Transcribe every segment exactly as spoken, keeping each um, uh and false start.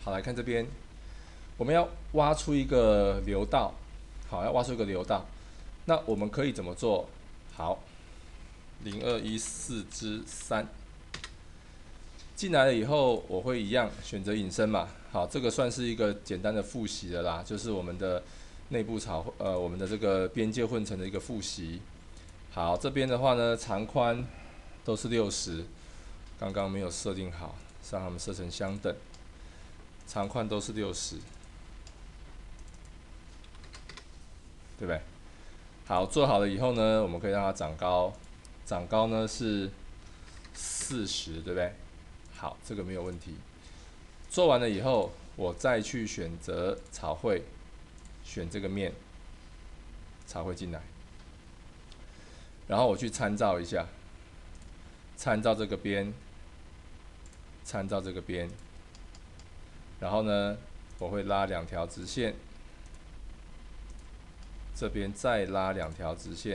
好，来看这边，我们要挖出一个流道，好，要挖出一个流道，那我们可以怎么做？好，零二一四之三进来了以后，我会一样选择引申嘛。好，这个算是一个简单的复习的啦，就是我们的内部草呃我们的这个边界混成的一个复习。好，这边的话呢，长宽都是六十，刚刚没有设定好，让它们设成相等，长宽都是六十，对不对？好，做好了以后呢，我们可以让它长高，长高呢是四十，对不对？好，这个没有问题。做完了以后，我再去选择草绘，选这个面，草绘进来，然后我去参照一下，参照这个边，参照这个边，然后呢，我会拉两条直线，这边再拉两条直线，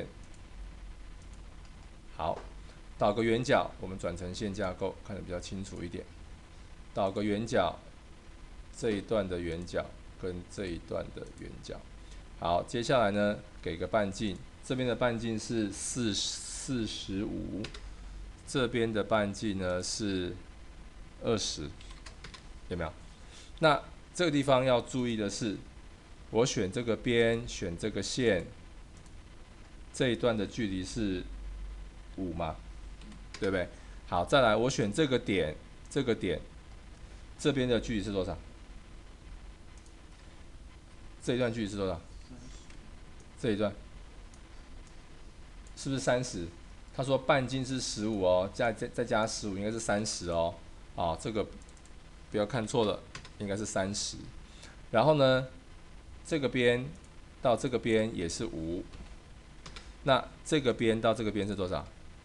好，导个圆角，我们转成线架构，看得比较清楚一点。导个圆角，这一段的圆角跟这一段的圆角。好，接下来呢，给个半径，这边的半径是四四十五，这边的半径呢是二十，有没有？那这个地方要注意的是，我选这个边，选这个线，这一段的距离是五嘛，对不对？好，再来，我选这个点，这个点，这边的距离是多少？这一段距离是多少？这一段是不是三十？他说半径是十五哦，再再再加十五，应该是三十哦。啊，这个不要看错了，应该是三十。然后呢，这个边到这个边也是五，那这个边到这个边是多少？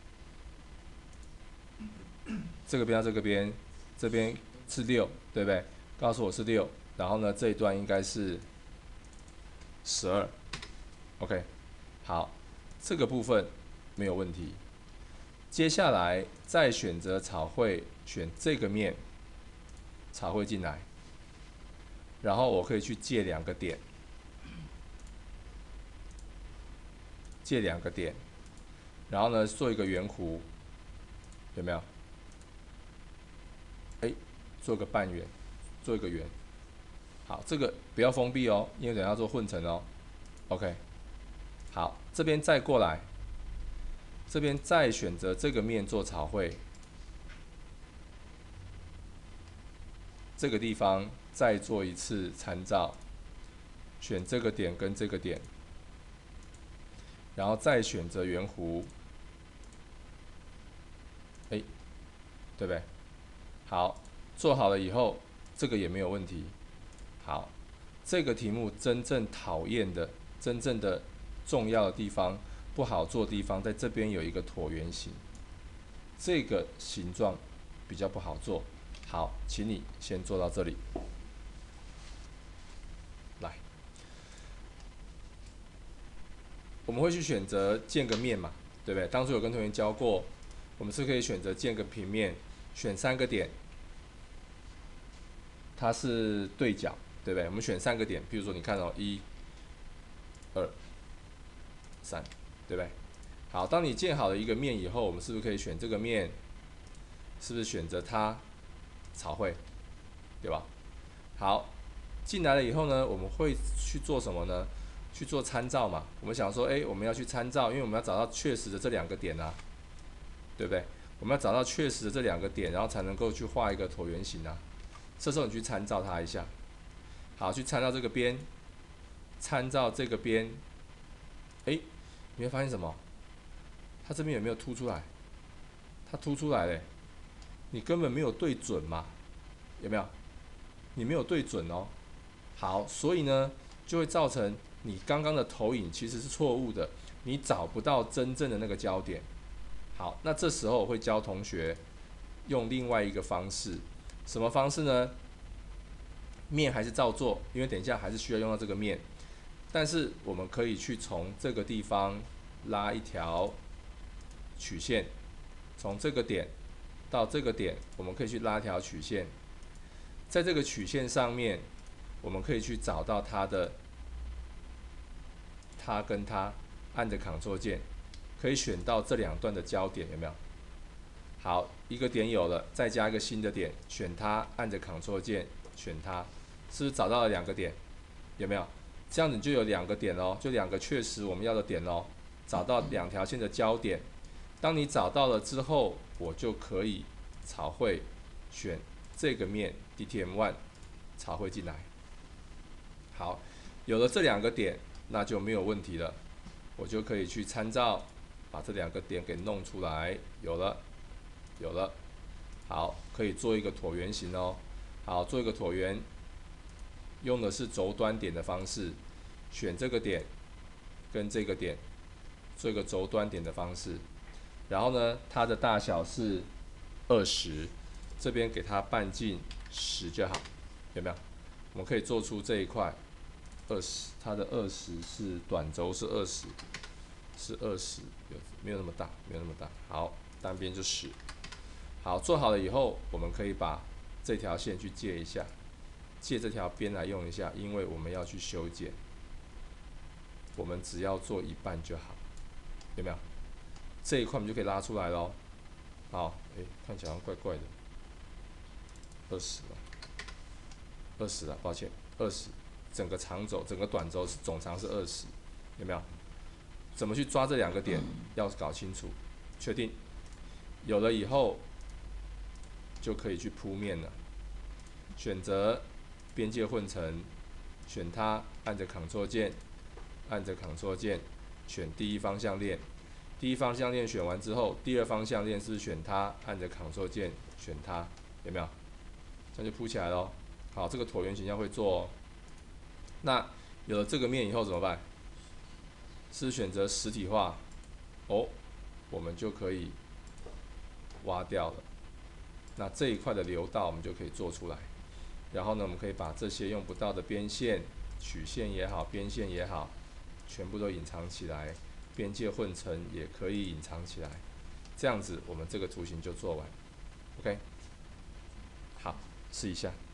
这个边到这个边，这边是六，对不对？告诉我是六，然后呢，这一段应该是十二 ，OK， 好，这个部分没有问题。接下来再选择草绘，选这个面，草绘进来，然后我可以去借两个点，借两个点，然后呢做一个圆弧，有没有？哎，做个半圆，做一个圆。好，这个不要封闭哦，因为等下做混成哦。OK， 好，这边再过来，这边再选择这个面做草绘，这个地方再做一次参照，选这个点跟这个点，然后再选择圆弧，哎，对不对？好，做好了以后，这个也没有问题。好，这个题目真正讨厌的、真正的重要的地方、不好做的地方，在这边有一个椭圆形，这个形状比较不好做。好，请你先做到这里。来，我们会去选择建个面嘛，对不对？当初有跟同学教过，我们是可以选择建个平面，选三个点，它是对角，对不对？我们选三个点，比如说你看哦，一、二、三，对不对？好，当你建好了一个面以后，我们是不是可以选这个面？是不是选择它草绘，对吧？好，进来了以后呢，我们会去做什么呢？去做参照嘛。我们想说，哎，我们要去参照，因为我们要找到确实的这两个点啊，对不对？我们要找到确实的这两个点，然后才能够去画一个椭圆形啊。这时候你去参照它一下，好，去参照这个边，参照这个边，哎，你会发现什么？它这边有没有凸出来？它凸出来了，你根本没有对准嘛，有没有？你没有对准哦。好，所以呢，就会造成你刚刚的投影其实是错误的，你找不到真正的那个焦点。好，那这时候我会教同学用另外一个方式，什么方式呢？面还是照做，因为等一下还是需要用到这个面，但是我们可以去从这个地方拉一条曲线，从这个点到这个点，我们可以去拉条曲线， 在这个曲线上面，我们可以去找到它的它跟它，按着 Ctrl 键，可以选到这两段的交点，有没有？好，一个点有了，再加一个新的点，选它，按着 Ctrl 键选它，是不是找到了两个点？有没有？这样子就有两个点哦，就两个确实我们要的点哦，找到两条线的交点。当你找到了之后，我就可以草绘选这个面 D T M 一 草绘进来。好，有了这两个点，那就没有问题了，我就可以去参照，把这两个点给弄出来，有了。有了，好，可以做一个椭圆形哦。好，做一个椭圆，用的是轴端点的方式，选这个点跟这个点，做一个轴端点的方式。然后呢，它的大小是二十，这边给它半径十就好，有没有？我们可以做出这一块二十，它的二十是短轴是二十，是二十，有没有那么大？没有那么大。好，单边就十。好，做好了以后，我们可以把这条线去借一下，借这条边来用一下，因为我们要去修剪，我们只要做一半就好，有没有？这一块我们就可以拉出来咯。好，诶，看起来好像怪怪的，二十了，二十了，抱歉，二十，整个长轴、整个短轴是总长是二十，有没有？怎么去抓这两个点，要搞清楚，确定，有了以后。就可以去铺面了。选择边界混成，选它，按着 Ctrl 键，按着 Ctrl 键，选第一方向链。第一方向链选完之后，第二方向链是选它，按着 Ctrl 键选它，有没有？这样就铺起来咯。好，这个椭圆形要会做哦。那有了这个面以后怎么办？是选择实体化，哦，我们就可以挖掉了。那这一块的流道我们就可以做出来，然后呢，我们可以把这些用不到的边线、曲线也好、边线也好，全部都隐藏起来，边界混成也可以隐藏起来，这样子我们这个图形就做完。OK， 好，试一下。